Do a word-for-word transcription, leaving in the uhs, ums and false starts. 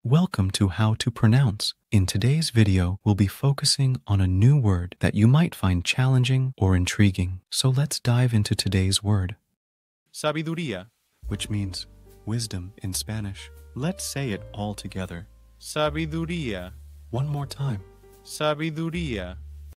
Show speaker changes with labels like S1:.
S1: Welcome to How to Pronounce. In today's video, we'll be focusing on a new word that you might find challenging or intriguing. So let's dive into today's word.
S2: Sabiduría.
S1: Which means wisdom in Spanish. Let's say it all together.
S2: Sabiduría.
S1: One more time.
S2: Sabiduría.